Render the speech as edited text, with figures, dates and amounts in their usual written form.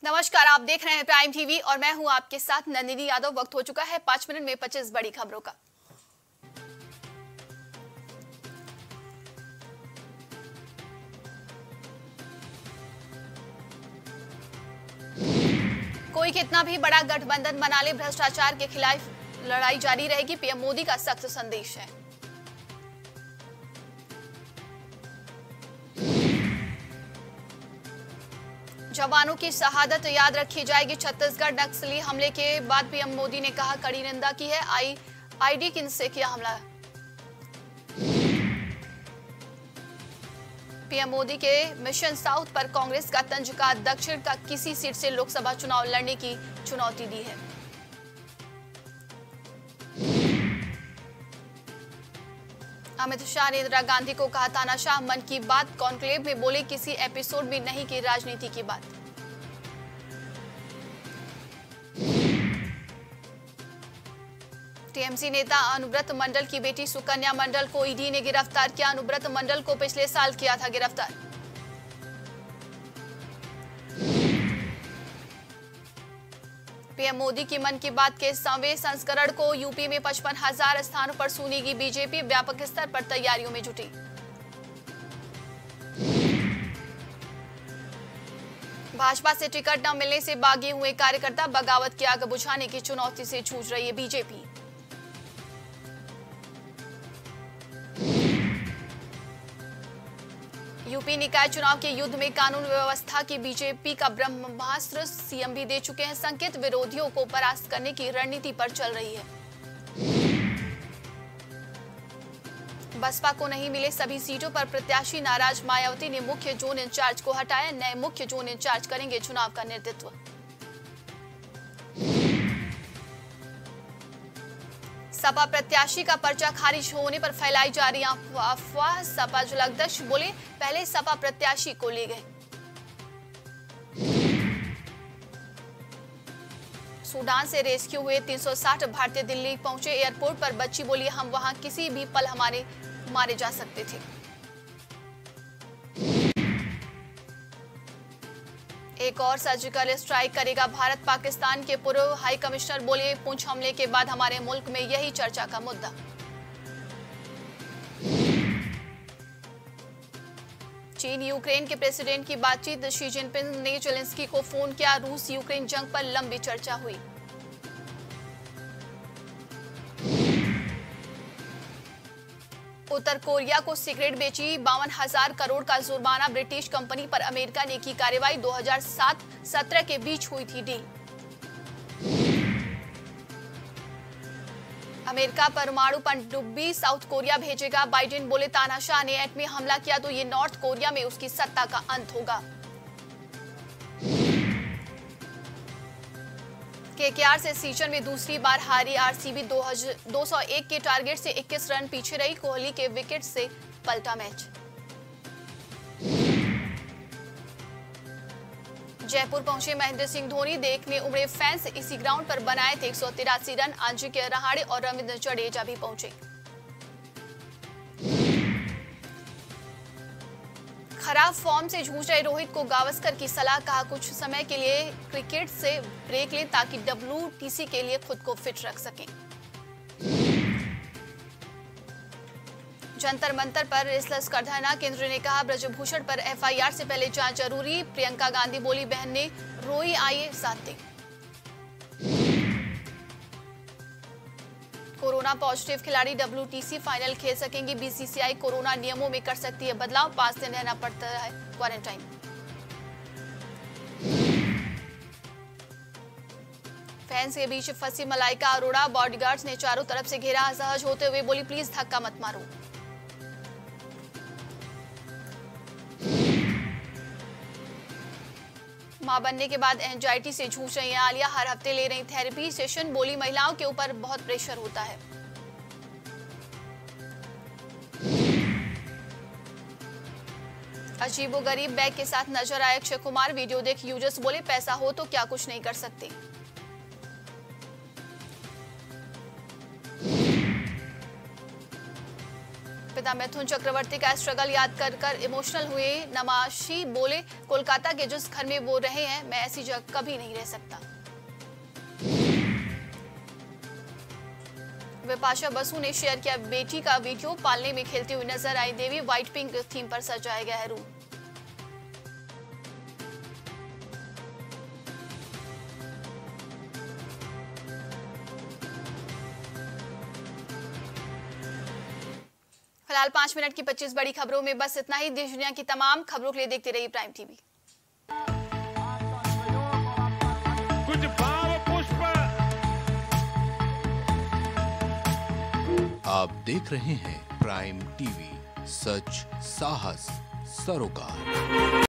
नमस्कार, आप देख रहे हैं प्राइम टीवी और मैं हूं आपके साथ नंदिनी यादव। वक्त हो चुका है 5 मिनट में 25 बड़ी खबरों का। कोई कितना भी बड़ा गठबंधन बना ले, भ्रष्टाचार के खिलाफ लड़ाई जारी रहेगी, पीएम मोदी का सख्त संदेश है। जवानों की शहादत याद रखी जाएगी। छत्तीसगढ़ नक्सली हमले के बाद पीएम मोदी ने कहा, कड़ी निंदा की है। आईडी किन से किया हमला। पीएम मोदी के मिशन साउथ पर कांग्रेस का तंज, का दक्षिण का किसी सीट से लोकसभा चुनाव लड़ने की चुनौती दी है। अमित शाह ने इंदिरा गांधी को कहा तानाशाह। मन की बात कॉन्क्लेव में बोले, किसी एपिसोड में नहीं की राजनीति की बात। टीएमसी नेता अनुव्रत मंडल की बेटी सुकन्या मंडल को ईडी ने गिरफ्तार किया। अनुव्रत मंडल को पिछले साल किया था गिरफ्तार। पीएम मोदी की मन की बात के 100वें संस्करण को यूपी में 55,000 स्थानों पर सुनेगी बीजेपी। व्यापक स्तर पर तैयारियों में जुटी। भाजपा से टिकट न मिलने से बागी हुए कार्यकर्ता, बगावत की आग बुझाने की चुनौती से जूझ रही है बीजेपी। यूपी निकाय चुनाव के युद्ध में कानून व्यवस्था की बीजेपी का ब्रह्मास्त्र सीएम भी दे चुके हैं संकेत। विरोधियों को परास्त करने की रणनीति पर चल रही है। बसपा को नहीं मिले सभी सीटों पर प्रत्याशी, नाराज मायावती ने मुख्य जोन इंचार्ज को हटाया। नए मुख्य जोन इंचार्ज करेंगे चुनाव का नेतृत्व। सपा प्रत्याशी का पर्चा खारिज होने पर फैलाई जा रही अफवाह। सपा जिलाध्यक्ष बोले, पहले सपा प्रत्याशी को ले गए। सूडान से रेस्क्यू हुए 360 भारतीय दिल्ली पहुंचे। एयरपोर्ट पर बच्ची बोली, हम वहां किसी भी पल हमारे मारे जा सकते थे। एक और सर्जिकल स्ट्राइक करेगा भारत। पाकिस्तान के पूर्व हाई कमिश्नर बोले, पुंछ हमले के बाद हमारे मुल्क में यही चर्चा का मुद्दा। चीन यूक्रेन के प्रेसिडेंट की बातचीत। शी जिनपिंग ने जेलेंस्की को फोन किया। रूस यूक्रेन जंग पर लंबी चर्चा हुई। उत्तर कोरिया को सिगरेट बेची, 52,000 करोड़ का जुर्माना। ब्रिटिश कंपनी पर अमेरिका ने की कार्रवाई। 2007-17 के बीच हुई थी डील। अमेरिका परमाणु पनडुब्बी साउथ कोरिया भेजेगा। बाइडेन बोले, तानाशाह ने एटमी हमला किया तो ये नॉर्थ कोरिया में उसकी सत्ता का अंत होगा। केकेआर से सीजन में दूसरी बार हारी आरसीबी। 201 के टारगेट से 21 रन पीछे रही। कोहली के विकेट से पलटा मैच। जयपुर पहुंचे महेंद्र सिंह धोनी, देखने उमड़े फैंस। इसी ग्राउंड पर बनाए थे 183 रन। अजिंक्य रहाणे और रविंद्र जडेजा भी पहुंचे। खराब फॉर्म से जूझ रहे रोहित को गावस्कर की सलाह, कहा कुछ समय के लिए क्रिकेट से ब्रेक लें ताकि WTC के लिए खुद को फिट रख सकें। जंतर मंतर पर रेसलर्स का धरना। केंद्र ने कहा, ब्रजभूषण पर FIR से पहले जांच जरूरी। प्रियंका गांधी बोली, बहन ने रोई, आइए साथ दें। कोरोना पॉजिटिव खिलाड़ी WTC फाइनल खेल सकेंगे। BCCI कोरोना नियमों में कर सकती है बदलाव। 5 दिन रहना पड़ता है क्वारंटाइन। फैंस के बीच फंसी मलाइका अरोड़ा, बॉडीगार्ड्स ने चारों तरफ से घेरा। असहज होते हुए बोली, प्लीज धक्का मत मारो। मां बनने के बाद एंजाइटी से जूझ रही हैं आलिया। हर हफ्ते ले रही थेरेपी सेशन। बोली, महिलाओं के ऊपर बहुत प्रेशर होता है। अजीबोगरीब बैग के साथ नजर आए अक्षय कुमार। वीडियो देख यूजर्स बोले, पैसा हो तो क्या कुछ नहीं कर सकते। पिता मिथुन चक्रवर्ती का स्ट्रगल याद कर कर इमोशनल हुए नमाशी, बोले कोलकाता के जिस घर में वो रहे हैं मैं ऐसी जगह कभी नहीं रह सकता। विपाशा बसु ने शेयर किया बेटी का वीडियो, पालने में खेलती हुई नजर आई देवी, व्हाइट पिंक थीम पर सजाया गया है रूम। फिलहाल 5 मिनट की 25 बड़ी खबरों में बस इतना ही। देश दुनिया की तमाम खबरों के लिए देखते रहिए प्राइम टीवी। कुछ भाव पुष्प। आप देख रहे हैं प्राइम टीवी, सच साहस सरोकार।